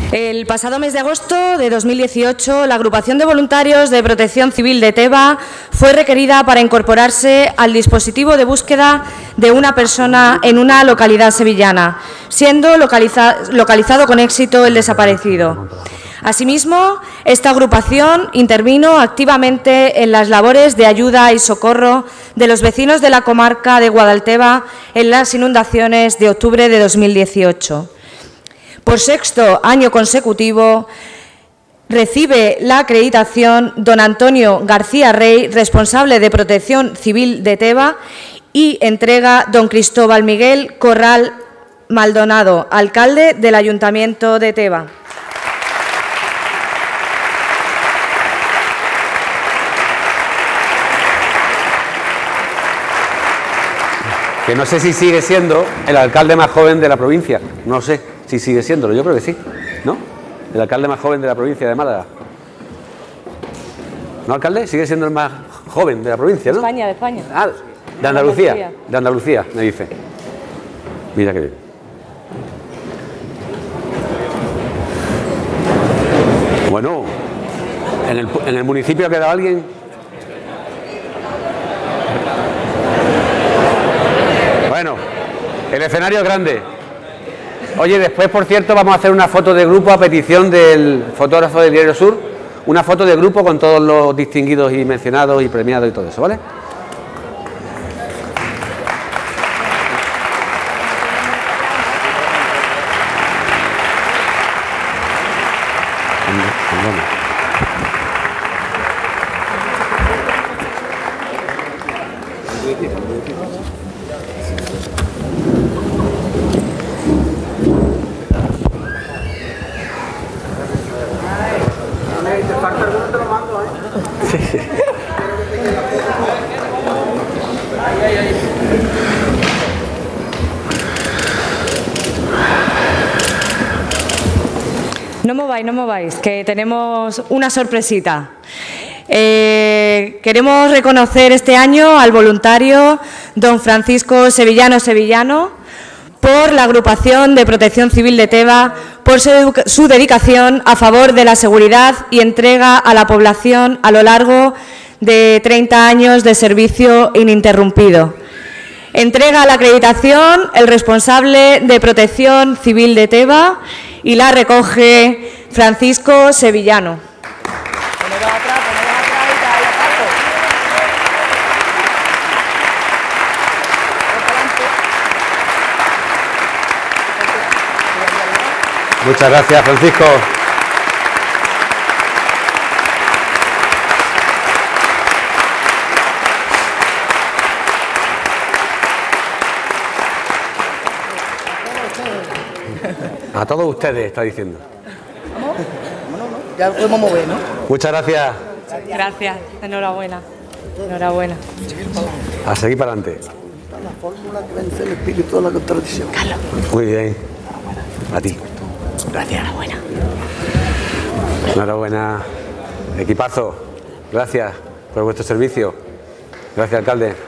El pasado mes de agosto de 2018, la agrupación de voluntarios de Protección Civil de Teba fue requerida para incorporarse al dispositivo de búsqueda de una persona en una localidad sevillana, siendo localizado con éxito el desaparecido. Asimismo, esta agrupación intervino activamente en las labores de ayuda y socorro de los vecinos de la comarca de Guadalteba en las inundaciones de octubre de 2018. Por sexto año consecutivo, recibe la acreditación don Antonio García Rey, responsable de Protección Civil de Teba, y entrega don Cristóbal Miguel Corral Maldonado, alcalde del Ayuntamiento de Teba. Que no sé si sigue siendo el alcalde más joven de la provincia, no sé si sigue siéndolo, yo creo que sí, ¿no? El alcalde más joven de la provincia de Málaga. ¿No, alcalde? Sigue siendo el más joven de la provincia, ¿no? De España. Ah, de Andalucía, me dice. Mira qué bien. Bueno, ¿en el municipio ha quedado alguien? Bueno, el escenario es grande. Oye, después, por cierto, vamos a hacer una foto de grupo a petición del fotógrafo del Diario Sur. Una foto de grupo con todos los distinguidos y mencionados y premiados y todo eso, ¿vale? No mováis, que tenemos una sorpresita. Queremos reconocer este año al voluntario don Francisco Sevillano por la agrupación de Protección Civil de Teba, por su dedicación a favor de la seguridad y entrega a la población a lo largo de 30 años de servicio ininterrumpido. Entrega la acreditación el responsable de Protección Civil de Teba y la recoge Francisco Sevillano. Muchas gracias, Francisco. A todos ustedes, está diciendo. Ya podemos mover, ¿no? Muchas gracias. Gracias, enhorabuena. Enhorabuena. A seguir para adelante. La fórmula que vence el espíritu de la contradicción. Muy bien. A ti. Gracias. Enhorabuena. Enhorabuena. Equipazo. Gracias por vuestro servicio. Gracias, alcalde.